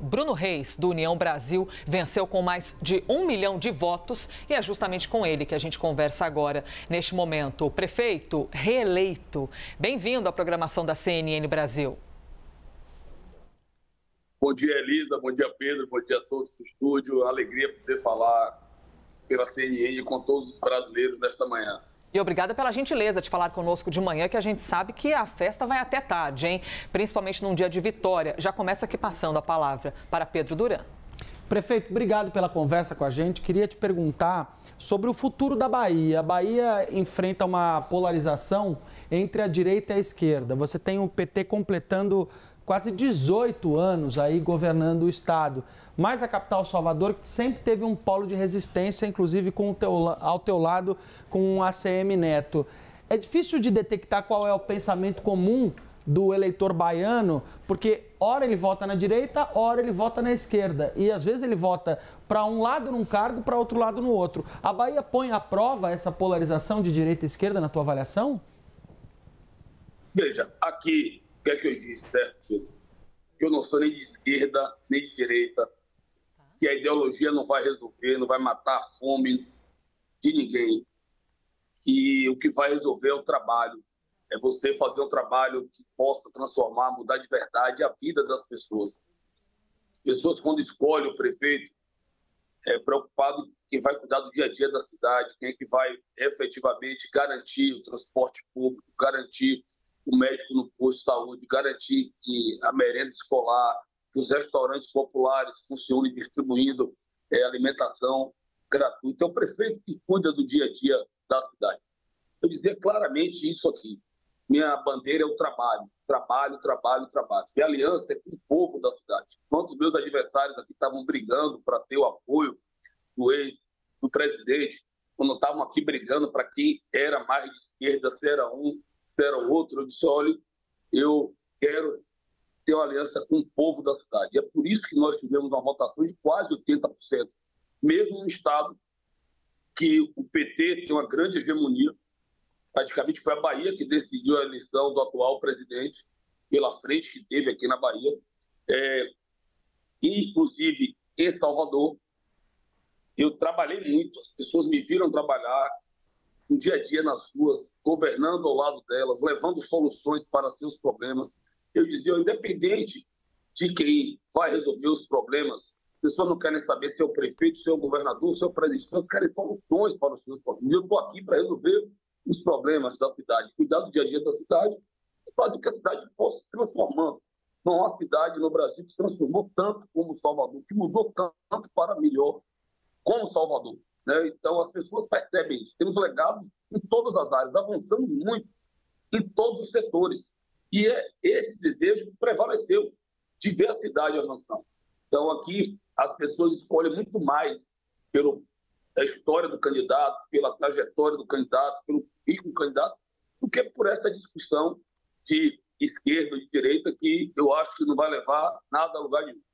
Bruno Reis, do União Brasil, venceu com mais de 1 milhão de votos e é justamente com ele que a gente conversa agora. Neste momento, o prefeito reeleito. Bem-vindo à programação da CNN Brasil. Bom dia, Elisa. Bom dia, Pedro. Bom dia a todos do estúdio. Alegria poder falar pela CNN com todos os brasileiros nesta manhã. E obrigada pela gentileza de falar conosco de manhã, que a gente sabe que a festa vai até tarde, hein? Principalmente num dia de vitória. Já começa aqui passando a palavra para Pedro Duran. Prefeito, obrigado pela conversa com a gente. Queria te perguntar sobre o futuro da Bahia. A Bahia enfrenta uma polarização entre a direita e a esquerda. Você tem o PT completando quase 18 anos aí governando o estado, mas a capital Salvador que sempre teve um polo de resistência, inclusive ao teu lado com o ACM Neto. É difícil de detectar qual é o pensamento comum do eleitor baiano, porque ora ele vota na direita, ora ele vota na esquerda, e às vezes ele vota para um lado num cargo, para outro lado no outro. A Bahia põe à prova essa polarização de direita e esquerda na tua avaliação? Veja, aqui, o que é que eu disse, certo? Que eu não sou nem de esquerda, nem de direita, que a ideologia não vai resolver, não vai matar a fome de ninguém. E o que vai resolver é o trabalho. É você fazer um trabalho que possa transformar, mudar de verdade a vida das pessoas. As pessoas, quando escolhem o prefeito, é preocupado em quem vai cuidar do dia a dia da cidade, quem é que vai efetivamente garantir o transporte público, garantir o médico no posto de saúde, garantir que a merenda escolar, que os restaurantes populares funcionem distribuindo alimentação gratuita. É o prefeito que cuida do dia a dia da cidade. Eu dizia claramente isso aqui. Minha bandeira é o trabalho. Trabalho, trabalho, trabalho. Minha aliança é com o povo da cidade. Enquanto os meus adversários aqui estavam brigando para ter o apoio do presidente, quando estavam aqui brigando para quem era mais de esquerda, se era um, se era o outro, eu disse, olha, eu quero ter uma aliança com o povo da cidade. É por isso que nós tivemos uma votação de quase 80%, mesmo no estado que o PT tem uma grande hegemonia. Praticamente foi a Bahia que decidiu a eleição do atual presidente, pela frente que teve aqui na Bahia. Inclusive, em Salvador, eu trabalhei muito, as pessoas me viram trabalhar no dia a dia nas ruas, governando ao lado delas, levando soluções para seus problemas. Eu dizia, independente de quem vai resolver os problemas, as pessoas não querem saber se é o prefeito, se é o governador, se é o presidente, elas querem soluções para os seus problemas. Eu estou aqui para resolver os problemas da cidade, cuidar do dia a dia da cidade e fazer com que a cidade possa se transformando. Não há cidade no Brasil que se transformou tanto como Salvador, que mudou tanto para melhor como Salvador. Né? Então, as pessoas percebem isso. Temos legados em todas as áreas, avançamos muito em todos os setores. E é esse desejo que prevaleceu de ver a cidade avançando. Então, aqui, as pessoas escolhem muito mais pela história do candidato, pela trajetória do candidato, pelo currículo do candidato, do que por essa discussão de esquerda e de direita que eu acho que não vai levar nada a lugar nenhum.